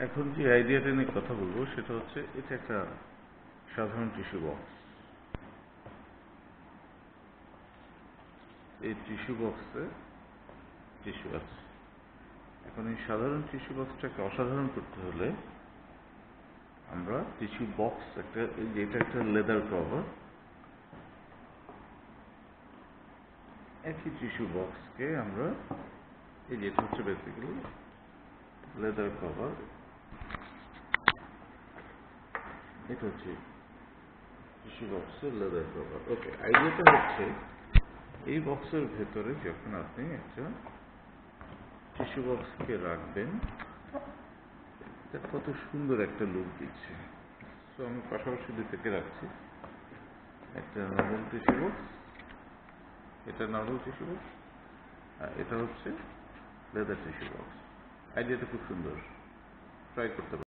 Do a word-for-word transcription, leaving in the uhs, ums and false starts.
এখন যে আইডিয়াটা নিয়ে কথা বলবো সেটা হচ্ছে এটা একটা সাধারণ টিস্যু বক্স। এই টিস্যু বক্সে টিস্যু আছে। এখন এই সাধারণ টিস্যু বক্সটাকে অসাধারণ করতে হলে আমরা টিস্যু বক্স একটা, যেটা একটা লেদার কভার, একই টিস্যু বক্সকে আমরা, এই যেটা হচ্ছে বেসিক্যালি লেদার কভার, এটা হচ্ছে টিস্যু বক্সের লেদার কভার। ওকে, আইডিয়াটা হচ্ছে এই বক্সের ভেতরে যখন আপনি একটা টিস্যু বক্সকে রাখবেন, এটা কত সুন্দর একটা লুক দিচ্ছে। তো আমি পাশাপাশি দুই থেকে রাখছি, একটা নর্মাল টিস্যু বক্স, এটা নর্মাল টিস্যু বক্স, আর এটা হচ্ছে লেদার টিস্যু বক্স। আইডিয়াটা খুব সুন্দর, ট্রাই করতে পারেন।